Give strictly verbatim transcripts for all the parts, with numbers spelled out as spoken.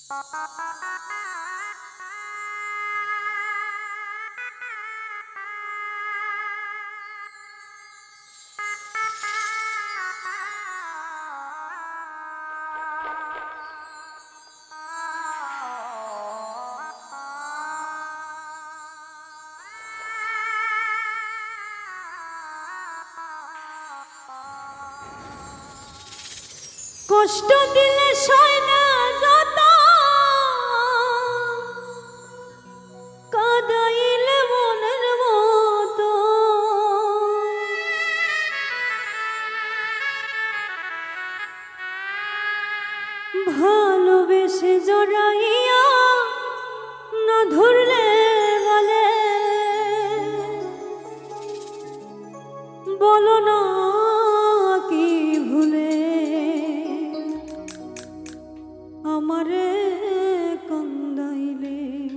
কষ্ট দিলে সয় না যত কাঁদাইলে মনের মতো ভালোবেসে জড়াইয়া না ধরলে বলে বলো না কি ভুলে আমারে কান্দাইলে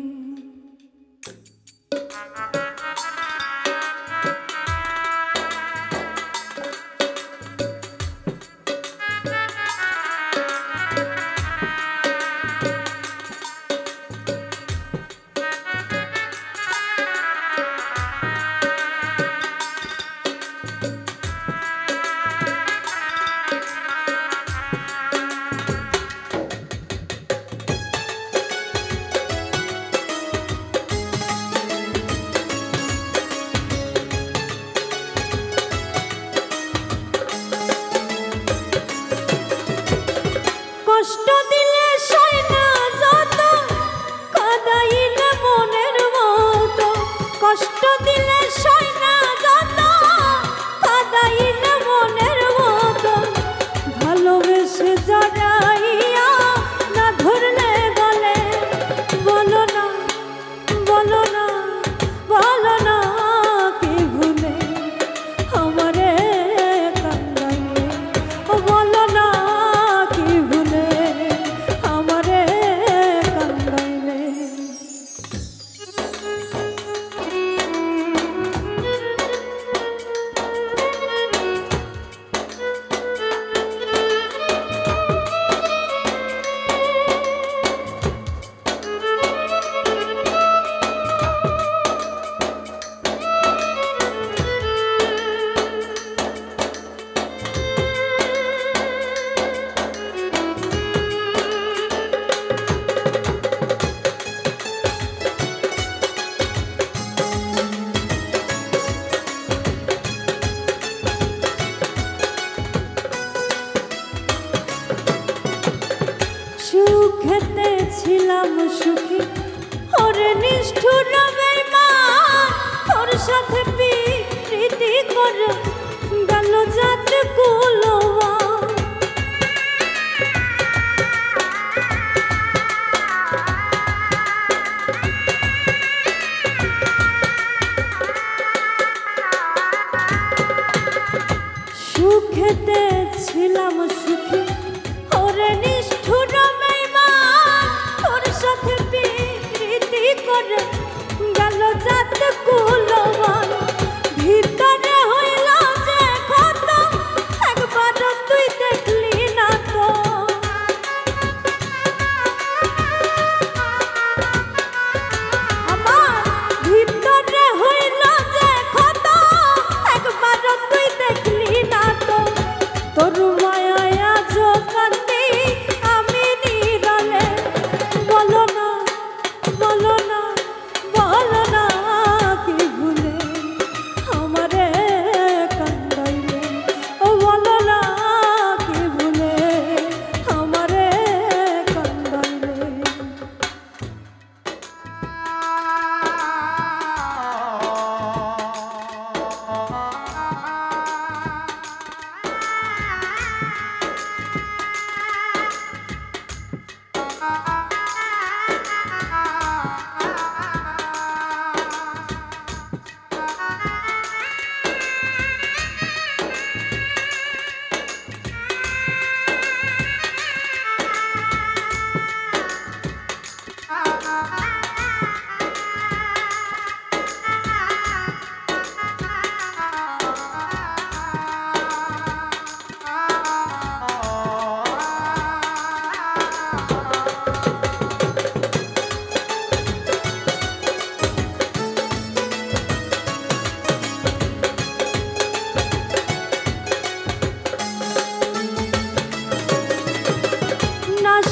কষ্ট দিলে সয় না যত কাঁদাইলে মনের মতো কষ্ট দিলে সয় না যত কাঁদাইলে মনের মতো ভালোবেসে জড়াইয়া না ধরলে বলে বলো না বলো না বলো না কি ভুলে আমারে কান্দাইলে ও বলো না সুখেতে ছিলাম সুখী ওরে নিষ্ঠুর বেঈমান তোর সাথে প্রীতি করে গেল জাত কুলওয়া সুখেতে ছিলাম সুখী ওরে নিষ্ঠুর বেঈমান তোর সাথে প্রীতি করে গেল জাত কুলওয়া ভিতরে হইল যে ক্ষত একবার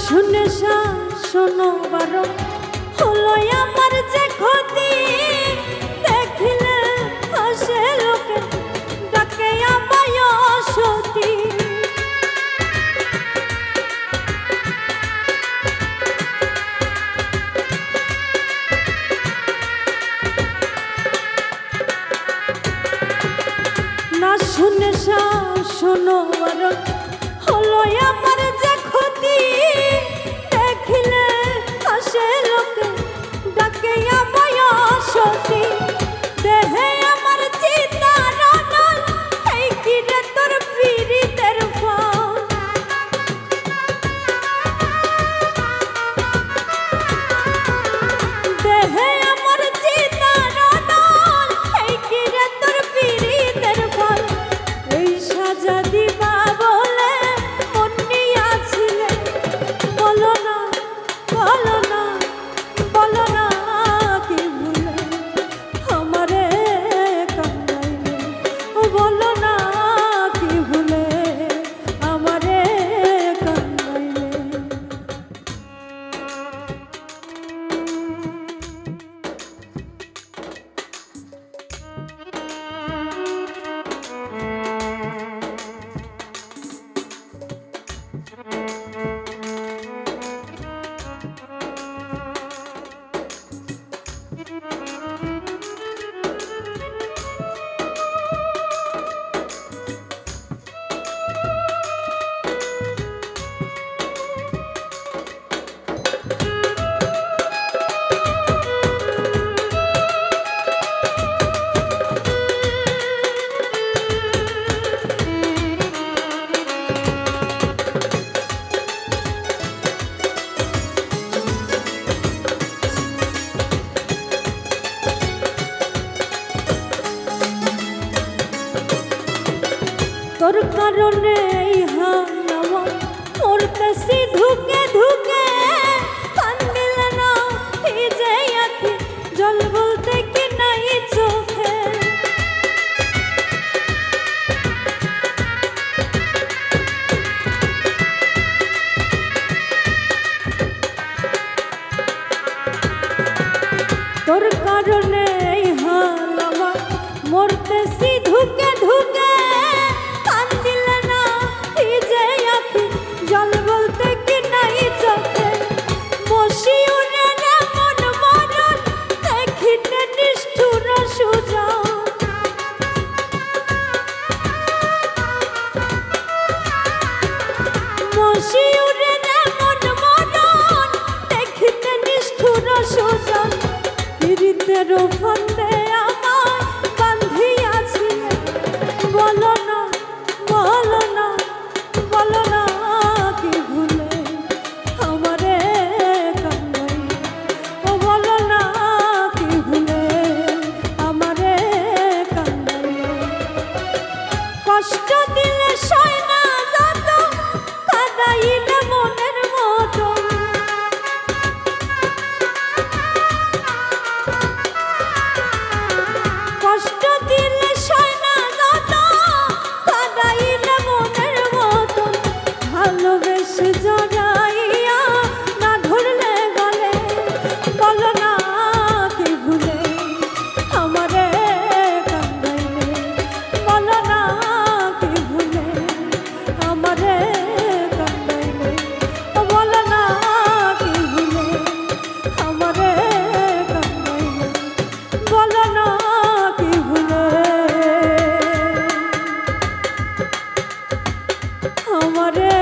শুনে শোনো বারণ হলো আমার যে ক্ষতি দেখিলে হাসে লোকে ডাকে আমায় সতী না শুনে শোনো বারণ হলো আমার যে ক্ষতি দেখিলে হাসে লোকে ডাকে আমায় সতী দেহে আমার চিতার নল এই কি রে তোর পীড়িতের ফল দেহে আমার চিতার নল এই কি রে তোর পীড়িতের ফল এই সাজা দিবা বলে মন নিয়াছিলে বলো না বলো না বলো না কি ভুলে আমারে কান্দাইলে ও বলো না কি ভুলে আমারে কান্দাইলে তোর কারণে এই হাল আমার মরতেছি ধুকে ধুকে কান্দিলে না ভিজে আঁখি জল বলতে কি নাই চোখে তোর কারণে এই হাল আমার মরতেছি ধুকে ধুকে জল বলতে কি নাই চোখে মশি উড়ে রে মন মরণ দেখিতে নিষ্ঠুর সুজন মশি উড়ে রে মন মরণ দেখিতে নিষ্ঠুর সুজন পীড়িতের ফন্দে আমায় বান্ধিয়াছিলে বলো না বলো না বলো না কি ভুলে আমারে কান্দাইলে ও বলো না কি ভুলে আমারে কান্দাইলে কষ্ট দিলে সয় না যত কাঁদাইলে মনের মতো কষ্ট দিলে সয় না যত কাঁদাইলে মনের মতো ভালোবেসে জড়াইয়া না ধরলে গলে বলো না কি ভুলে আমারে কান্দাইলে বলো না কি ভুলে আমারে কান্দাইলে বলো না কি ভুলে আমারে কান্দাইলে বলো না কি ভুলে আমারে